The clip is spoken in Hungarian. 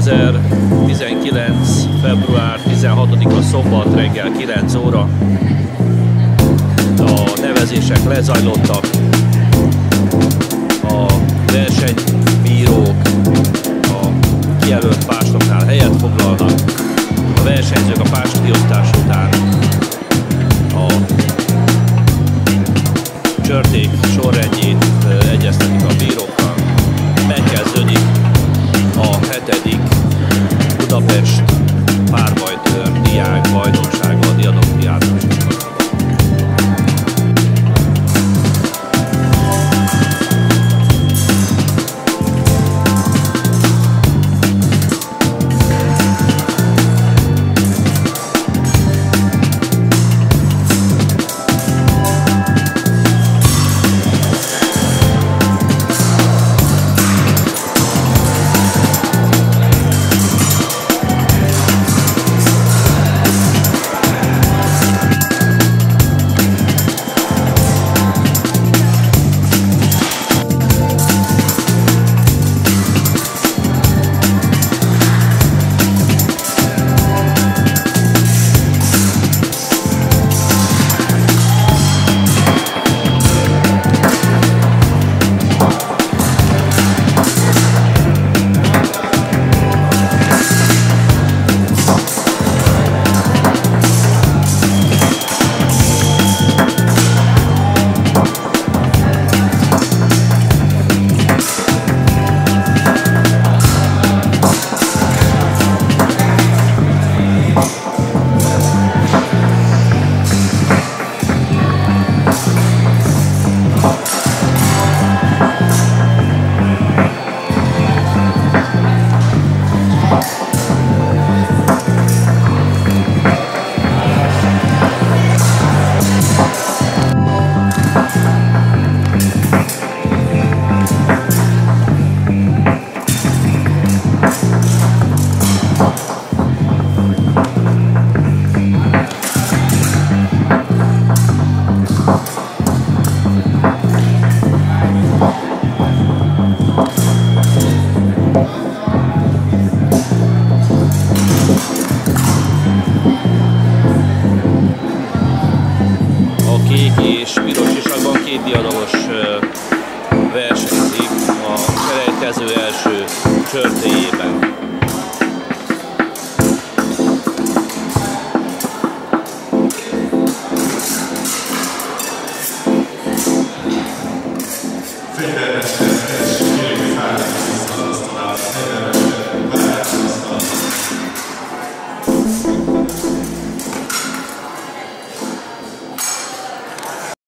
2019. február 16-a szombat reggel 9 óra. A nevezések lezajlottak. A versenybírók a kijelölt pástoknál helyet foglalnak. A versenyzők a pástkiosztás után a csörték sorrendjét egyeztetik a bírókkal. Megkezdődik a 7. Budapest párbajtőr diák bajnoksága a Diadok-Triánon. Kék és piros sisakban két diadagos versenyzik a selejtező első csörték